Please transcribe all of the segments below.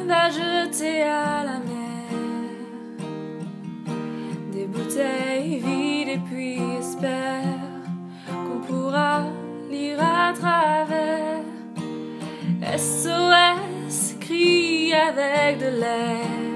va jeter à la mer des bouteilles vides et puis espère qu'on pourra lire à travers. SOS, crie avec de l'air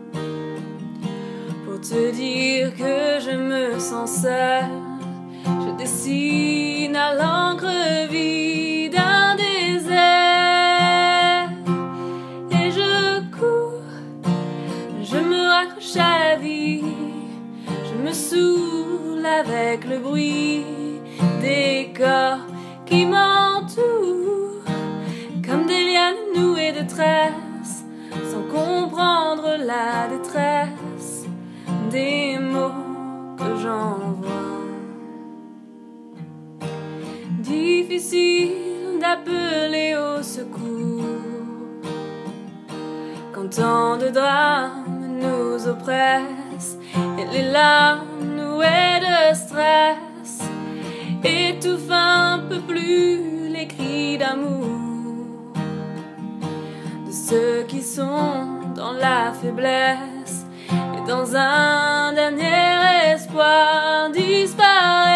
pour te dire que je me sens seule. Je dessine à l'encre vide un désert et je cours, je me raccroche à la vie, je me saoule avec le bruit des corps qui m'entourent comme des lianes nouées de tresses, sans comprendre la détresse des mots que j'envoie. Difficile d'appeler au secours quand tant de drames nous oppressent et les larmes nouées de stress étouffent un peu plus les cris d'amour de ceux qui sont dans la faiblesse et dans un dernier espoir disparaître.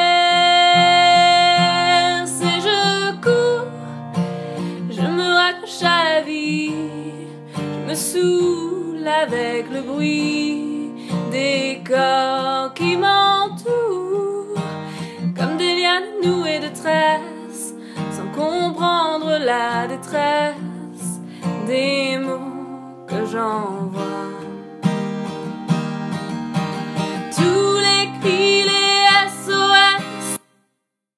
Et je cours, je me raccroche à la vie, je me saoule avec le bruit des corps qui m'entourent comme des lianes nouées de tresses, sans comprendre la détresse des mots que j'envoie.